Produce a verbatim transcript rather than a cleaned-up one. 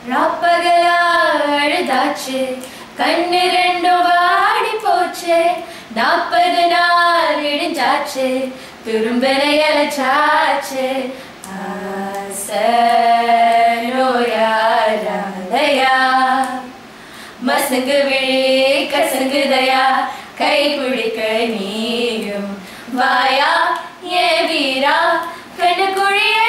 ராப்பகலா அழுதாச்சு கண்ணு ரெண்டும் வாடி போச்சு நாற்பது நாள் இடிஞ்சாச்சு துரும்பென இழைச்சாச்சு ஆசனோயாராதயா மசங்கு விழி கசங்குதயா கை பிடிக்க நீயும் வாயா ஏ வீரா கண்ணு குழிய